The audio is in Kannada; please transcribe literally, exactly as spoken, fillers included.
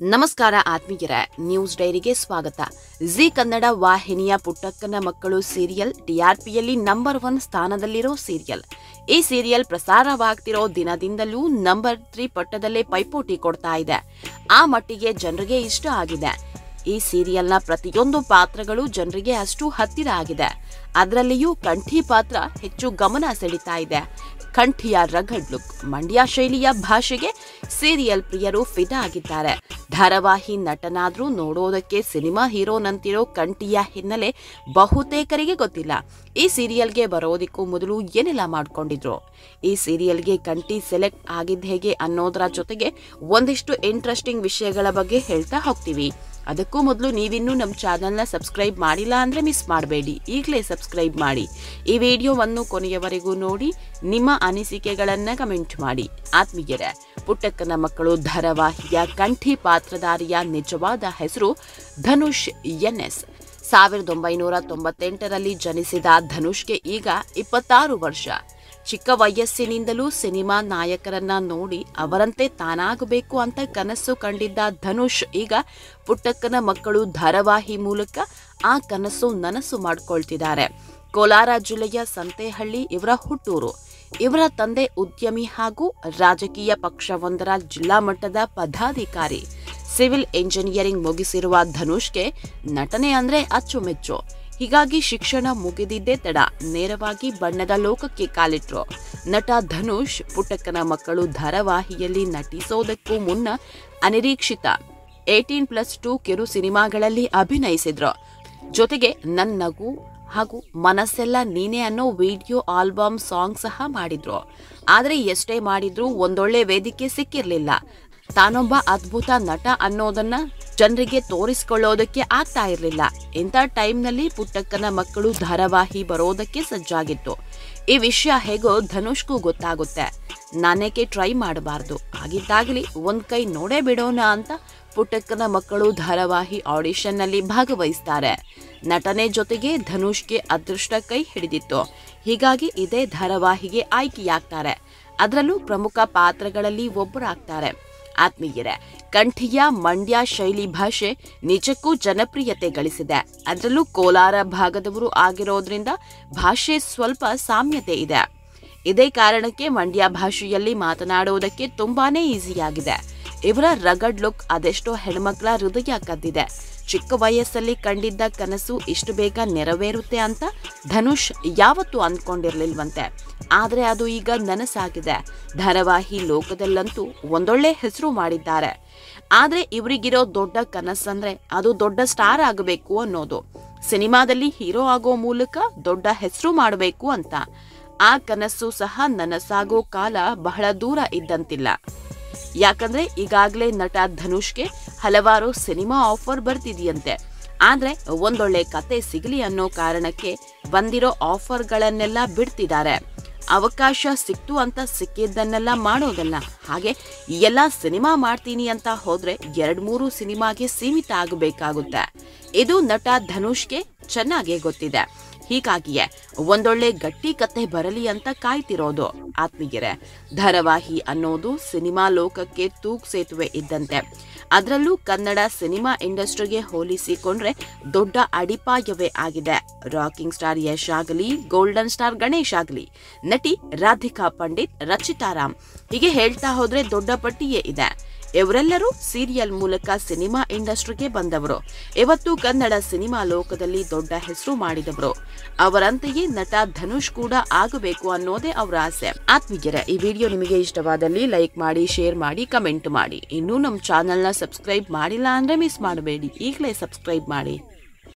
ನಮಸ್ಕಾರ ಆತ್ಮೀಯರೇ, ನ್ಯೂಸ್ ಡೈರಿಗೆ ಸ್ವಾಗತ. ಜಿ ಕನ್ನಡ ವಾಹಿನಿಯ ಪುಟ್ಟಕ್ಕನ ಮಕ್ಕಳು ಸೀರಿಯಲ್ ಟಿಆರ್ಪಿಯಲ್ಲಿ ನಂಬರ್ ಒನ್ ಸ್ಥಾನದಲ್ಲಿರೋ ಸೀರಿಯಲ್. ಈ ಸೀರಿಯಲ್ ಪ್ರಸಾರವಾಗ್ತಿರೋ ದಿನದಿಂದಲೂ ನಂಬರ್ ತ್ರೀ ಪಟ್ಟದಲ್ಲೇ ಪೈಪೋಟಿ ಕೊಡ್ತಾ ಇದೆ. ಆ ಮಟ್ಟಿಗೆ ಜನರಿಗೆ ಇಷ್ಟ ಆಗಿದೆ. ಈ ಸೀರಿಯಲ್ನ ಪ್ರತಿಯೊಂದು ಪಾತ್ರಗಳು ಜನರಿಗೆ ಅಷ್ಟು ಹತ್ತಿರ ಆಗಿದೆ. ಅದರಲ್ಲಿಯೂ ಕಂಠಿ ಪಾತ್ರ ಹೆಚ್ಚು ಗಮನ ಸೆಳೀತಾ ಇದೆ. ಕಂಠಿಯ ರಗಡ್ ಲುಕ್, ಮಂಡ್ಯ ಶೈಲಿಯ ಭಾಷೆಗೆ ಸೀರಿಯಲ್ ಪ್ರಿಯರು ಫಿದಾ ಆಗಿದ್ದಾರೆ. ಧಾರಾವಾಹಿ ನಟನಾದ್ರೂ ನೋಡೋದಕ್ಕೆ ಸಿನಿಮಾ ಹೀರೋನಂತಿರೋ ಕಂಠಿಯ ಹಿನ್ನೆಲೆ ಬಹುತೇಕರಿಗೆ ಗೊತ್ತಿಲ್ಲ. ಈ ಸೀರಿಯಲ್ಗೆ ಬರೋದಕ್ಕೂ ಮೊದಲು ಏನೆಲ್ಲ ಮಾಡ್ಕೊಂಡಿದ್ರು, ಈ ಸೀರಿಯಲ್ಗೆ ಕಂಠಿ ಸೆಲೆಕ್ಟ್ ಆಗಿದ್ದ ಹೇಗೆ ಅನ್ನೋದರ ಜೊತೆಗೆ ಒಂದಿಷ್ಟು ಇಂಟ್ರೆಸ್ಟಿಂಗ್ ವಿಷಯಗಳ ಬಗ್ಗೆ ಹೇಳ್ತಾ ಹೋಗ್ತೀವಿ. ಅದಕ್ಕೂ ಮೊದಲು ನೀವಿನ್ನೂ ನಮ್ಮ ಚಾನಲ್ನ ಸಬ್ಸ್ಕ್ರೈಬ್ ಮಾಡಿಲ್ಲ ಅಂದರೆ ಮಿಸ್ ಮಾಡಬೇಡಿ, ಈಗಲೇ ಸಬ್ಸ್ಕ್ರೈಬ್ ಮಾಡಿ. ಈ ವಿಡಿಯೋವನ್ನು ಕೊನೆಯವರೆಗೂ ನೋಡಿ, ನಿಮ್ಮ ಅನಿಸಿಕೆಗಳನ್ನು ಕಮೆಂಟ್ ಮಾಡಿ. ಆತ್ಮೀಯರೇ, ಪುಟ್ಟಕ್ಕನ ಮಕ್ಕಳು ಧಾರಾವಾಹಿಯ ಕಂಠಿ ಪಾತ್ರಧಾರಿಯ ನಿಜವಾದ ಹೆಸರು ಧನುಷ್ ಎನ್ ಎಸ್. ಸಾವಿರದ ಒಂಬೈನೂರ ತೊಂಬತ್ತೆಂಟರಲ್ಲಿ ಜನಿಸಿದ ಧನುಷ್ಗೆ ಈಗ ಇಪ್ಪತ್ತಾರು ವರ್ಷ. ಚಿಕ್ಕ ವಯಸ್ಸಿನಿಂದಲೂ ಸಿನಿಮಾ ನಾಯಕರನ್ನ ನೋಡಿ ಅವರಂತೆ ತಾನಾಗಬೇಕು ಅಂತ ಕನಸು ಕಂಡಿದ್ದ ಧನುಷ್ ಈಗ ಪುಟ್ಟಕ್ಕನ ಮಕ್ಕಳು ಧಾರಾವಾಹಿ ಮೂಲಕ ಆ ಕನಸು ನನಸು ಮಾಡಿಕೊಳ್ತಿದ್ದಾರೆ. ಕೋಲಾರ ಜಿಲ್ಲೆಯ ಸಂತೆಹಳ್ಳಿ ಇವರ ಹುಟ್ಟೂರು. ಇವರ ತಂದೆ ಉದ್ಯಮಿ ಹಾಗೂ ರಾಜಕೀಯ ಪಕ್ಷವೊಂದರ ಜಿಲ್ಲಾ ಮಟ್ಟದ ಪದಾಧಿಕಾರಿ. ಸಿವಿಲ್ ಇಂಜಿನಿಯರಿಂಗ್ ಮುಗಿಸಿರುವ ಧನುಷ್ಗೆ ನಟನೆ ಅಂದ್ರೆ ಅಚ್ಚುಮೆಚ್ಚು. ಹೀಗಾಗಿ ಶಿಕ್ಷಣ ಮುಗಿದಿದ್ದೇ ತಡ ನೇರವಾಗಿ ಬಣ್ಣದ ಲೋಕಕ್ಕೆ ಕಾಲಿಟ್ರು. ನಟ ಧನುಷ್ ಪುಟ್ಟಕ್ಕನ ಮಕ್ಕಳು ಧಾರಾವಾಹಿಯಲ್ಲಿ ನಟಿಸೋದಕ್ಕೂ ಮುನ್ನ ಅನಿರೀಕ್ಷಿತ ಏಟೀನ್ ಪ್ಲಸ್ ಟೂ ಕಿರು ಸಿನಿಮಾಗಳಲ್ಲಿ ಅಭಿನಯಿಸಿದ್ರು. ಜೊತೆಗೆ ನನ್ನ ನಗು ಹಾಗೂ ಮನಸ್ಸೆಲ್ಲ ನೀನೆ ಅನ್ನೋ ವಿಡಿಯೋ ಆಲ್ಬಮ್ ಸಾಂಗ್ ಸಹ ಮಾಡಿದ್ರು. ಆದರೆ ಎಷ್ಟೇ ಮಾಡಿದ್ರೂ ಒಂದೊಳ್ಳೆ ವೇದಿಕೆ ಸಿಕ್ಕಿರಲಿಲ್ಲ. ತಾನೊಬ್ಬ ಅದ್ಭುತ ನಟ ಅನ್ನೋದನ್ನ ಜನರಿಗೆ ತೋರಿಸಿಕೊಳ್ಳೋದಕ್ಕೆ ಆಗ್ತಾ ಇರಲಿಲ್ಲ. ಇಂಥ ಟೈಮ್ನಲ್ಲಿ ಪುಟ್ಟಕ್ಕನ ಮಕ್ಕಳು ಧಾರಾವಾಹಿ ಬರೋದಕ್ಕೆ ಸಜ್ಜಾಗಿತ್ತು. ಈ ವಿಷಯ ಹೇಗೋ ಧನುಷ್ಗೂ ಗೊತ್ತಾಗುತ್ತೆ. ನಾನೇಕೆ ಟ್ರೈ ಮಾಡಬಾರ್ದು, ಆಗಿದ್ದಾಗಲಿ ಒಂದ್ ಕೈ ನೋಡೇ ಬಿಡೋಣ ಅಂತ ಪುಟ್ಟಕ್ಕನ ಮಕ್ಕಳು ಧಾರಾವಾಹಿ ಆಡಿಷನ್ನಲ್ಲಿ ಭಾಗವಹಿಸ್ತಾರೆ. ನಟನೆ ಜೊತೆಗೆ ಧನುಷ್ಗೆ ಅದೃಷ್ಟ ಕೈ ಹಿಡಿದಿತ್ತು. ಹೀಗಾಗಿ ಇದೇ ಧಾರಾವಾಹಿಗೆ ಆಯ್ಕೆಯಾಗ್ತಾರೆ. ಅದರಲ್ಲೂ ಪ್ರಮುಖ ಪಾತ್ರಗಳಲ್ಲಿ ಒಬ್ಬರಾಗ್ತಾರೆ. ಆತ್ಮೀಯರೇ, ಕಂಠಿಯ ಮಂಡ್ಯ ಶೈಲಿ ಭಾಷೆ ನಿಜಕ್ಕೂ ಜನಪ್ರಿಯತೆ ಗಳಿಸಿದೆ. ಅದರಲ್ಲೂ ಕೋಲಾರ ಭಾಗದವರು ಆಗಿರೋದ್ರಿಂದ ಭಾಷೆ ಸ್ವಲ್ಪ ಸಾಮ್ಯತೆ ಇದೆ. ಇದೇ ಕಾರಣಕ್ಕೆ ಮಂಡ್ಯ ಭಾಷೆಯಲ್ಲಿ ಮಾತನಾಡುವುದಕ್ಕೆ ತುಂಬಾನೇ ಈಸಿಯಾಗಿದೆ. ಇವರ ರಗಡ್ ಲುಕ್ ಅದೆಷ್ಟೋ ಹೆಣ್ಮಕ್ಳ ಹೃದಯ ಕದ್ದಿದೆ. ಚಿಕ್ಕ ವಯಸ್ಸಲ್ಲಿ ಕಂಡಿದ್ದ ಕನಸು ಇಷ್ಟು ಬೇಗ ನೆರವೇರುತ್ತೆ ಅಂತ ಧನುಷ್ ಯಾವತ್ತೂ ಅಂದ್ಕೊಂಡಿರ್ಲಿಲ್ವಂತೆ. ಆದರೆ ಅದು ಈಗ ನನಸಾಗಿದೆ. ಧಾರಾವಾಹಿ ಲೋಕದಲ್ಲಂತೂ ಒಂದೊಳ್ಳೆ ಹೆಸರು ಮಾಡಿದ್ದಾರೆ. ಆದರೆ ಇವರಿಗಿರೋ ದೊಡ್ಡ ಕನಸಂದ್ರೆ ಅದು ದೊಡ್ಡ ಸ್ಟಾರ್ ಆಗಬೇಕು ಅನ್ನೋದು. ಸಿನಿಮಾದಲ್ಲಿ ಹೀರೋ ಆಗೋ ಮೂಲಕ ದೊಡ್ಡ ಹೆಸರು ಮಾಡಬೇಕು ಅಂತ. ಆ ಕನಸು ಸಹ ನನಸಾಗೋ ಕಾಲ ಬಹಳ ದೂರ ಇದ್ದಂತಿಲ್ಲ. ಯಾಕಂದ್ರೆ ಈಗಾಗಲೇ ನಟ ಧನುಷ್ಗೆ ಹಲವಾರು ಸಿನಿಮಾ ಆಫರ್ ಬರ್ತಿದೆಯಂತೆ. ಆದ್ರೆ ಒಂದೊಳ್ಳೆ ಕತೆ ಸಿಗಲಿ ಅನ್ನೋ ಕಾರಣಕ್ಕೆ ಬಂದಿರೋ ಆಫರ್ಗಳನ್ನೆಲ್ಲ ಬಿಡ್ತಿದ್ದಾರೆ. ಅವಕಾಶ ಸಿಕ್ತು ಅಂತ ಸಿಕ್ಕಿದ್ದನ್ನೆಲ್ಲ ಮಾಡೋದಲ್ಲ. ಹಾಗೆ ಎಲ್ಲ ಸಿನಿಮಾ ಮಾಡ್ತೀನಿ ಅಂತ ಹೋದ್ರೆ ಎರಡ್ ಮೂರು ಸಿನಿಮಾಗೆ ಸೀಮಿತ ಆಗಬೇಕಾಗುತ್ತೆ. ಇದು ನಟ ಧನುಷ್ಗೆ ಚೆನ್ನಾಗೇ ಗೊತ್ತಿದೆ. ಹೀಗಾಗಿಯೇ ಒಂದೊಳ್ಳೆ ಗಟ್ಟಿ ಕತೆ ಬರಲಿ ಅಂತ ಕಾಯ್ತಿರೋದು. ಆತ್ಮೀಯರೇ, ಧಾರಾವಾಹಿ ಅನ್ನೋದು ಸಿನಿಮಾ ಲೋಕಕ್ಕೆ ತೂಗು ಸೇತುವೆ ಇದ್ದಂತೆ. ಅದರಲ್ಲೂ ಕನ್ನಡ ಸಿನಿಮಾ ಇಂಡಸ್ಟ್ರಿಗೆ ಹೋಲಿಸಿಕೊಂಡ್ರೆ ದೊಡ್ಡ ಅಡಿಪಾಯವೇ ಆಗಿದೆ. ರಾಕಿಂಗ್ ಸ್ಟಾರ್ ಯಶ್ ಆಗಲಿ, ಗೋಲ್ಡನ್ ಸ್ಟಾರ್ ಗಣೇಶ್ ಆಗಲಿ, ನಟಿ ರಾಧಿಕಾ ಪಂಡಿತ್, ರಚಿತಾ ರಾಮ್, ಹೀಗೆ ಹೇಳ್ತಾ ಹೋದ್ರೆ ದೊಡ್ಡ ಪಟ್ಟಿಯೇ ಇದೆ. ಇವರೆಲ್ಲರೂ ಸೀರಿಯಲ್ ಮೂಲಕ ಸಿನಿಮಾ ಇಂಡಸ್ಟ್ರಿಗೆ ಬಂದವರು. ಇವತ್ತು ಕನ್ನಡ ಸಿನಿಮಾ ಲೋಕದಲ್ಲಿ ದೊಡ್ಡ ಹೆಸರು ಮಾಡಿದವರು. ಅವರಂತೆಯೇ ನಟ ಧನುಷ್ ಕೂಡ ಆಗಬೇಕು ಅನ್ನೋದೇ ಅವರ ಆಸೆ. ಆತ್ಮೀಯರೇ, ಈ ವಿಡಿಯೋ ನಿಮಗೆ ಇಷ್ಟವಾದಲ್ಲಿ ಲೈಕ್ ಮಾಡಿ, ಶೇರ್ ಮಾಡಿ, ಕಮೆಂಟ್ ಮಾಡಿ. ಇನ್ನೂ ನಮ್ಮ ಚಾನೆಲ್ನ ಸಬ್ಸ್ಕ್ರೈಬ್ ಮಾಡಿಲ್ಲ ಅಂದ್ರೆ ಮಿಸ್ ಮಾಡಬೇಡಿ, ಈಗಲೇ ಸಬ್ಸ್ಕ್ರೈಬ್ ಮಾಡಿ.